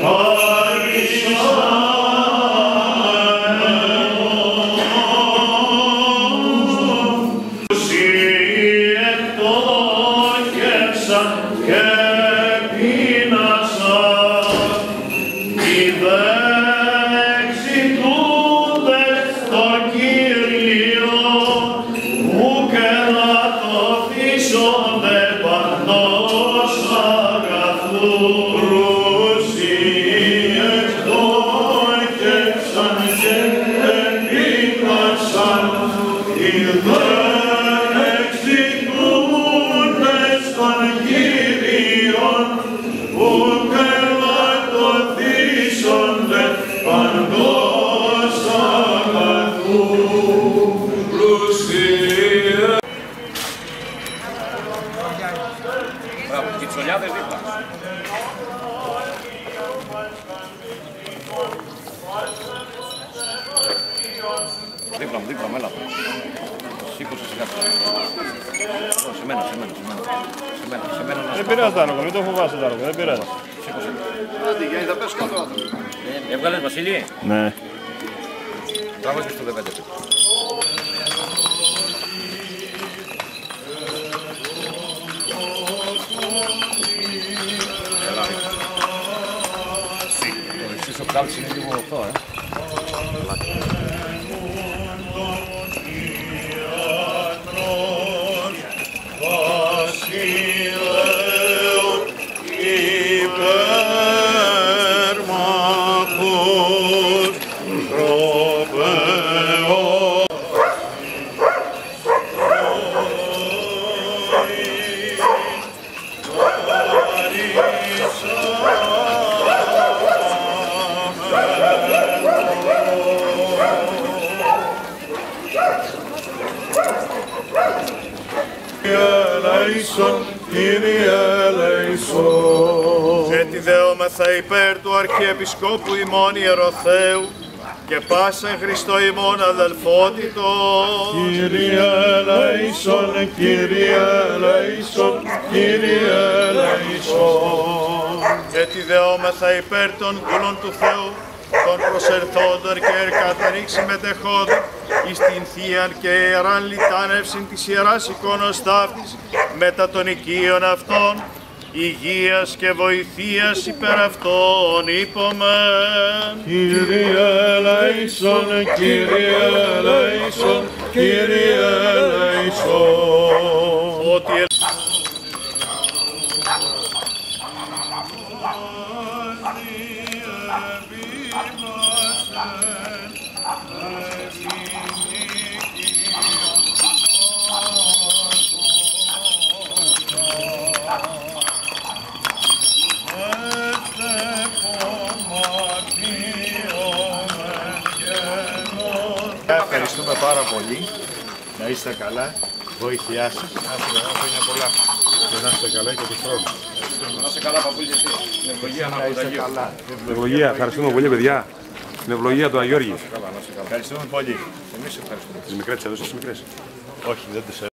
Κιτσολιάδες δίπλα. Δίπλα μου, έλα. Σήκωσε σιγά. Σε μένα. Δεν πειράζει Τάνοκο, μην το φοβάσαι Τάνοκο, δεν πειράζει. Σήκωσε. Άντε, Γιάννη, θα πέσω κάτω άνθρωπο. Έβγαλες Βασίλη. Ναι. Τράβα και στο δεβέντε. Το κάλτσι είναι λίγο αυτό, Κύριε ελέησον. Και τη δεόμεθα υπέρ του Αρχιεπισκόπου ημών Ιεροθέου και πάσαν Χριστό ημών αδελφότητος. Κύριε ελέησον, Κύριε ελέησον, Κύριε ελέησον. Και τη δεόμεθα υπέρ των δούλων του Θεού, των προσερθόντων και ερκαταρρίξ συμμετεχόντων εις την Θείαν και Ιεράν λιτάνευσιν της Ιεράς εικόνος ταύτης μετά των οικείων αυτών, υγείας και βοηθείας υπέρ αυτών είπομεν. Κύριε ελέησον, Κύριε ελέησον, Κύριε ελέησον. Ότι Ευχαριστούμε πάρα πολύ. Να είστε καλά. Βοήθειά σας. Και να είστε καλά και του χρόνου. Να είστε καλά, παππούλη, εσύ. Την ευλογία να είστε καλά. Την ευλογία, ευχαριστούμε πολύ παιδιά. Την ευλογία του Αγιώργη. ευχαριστούμε πολύ. Εμείς ευχαριστούμε. Τις μικρές τις έδωσες, τις μικρές. Όχι, δεν τις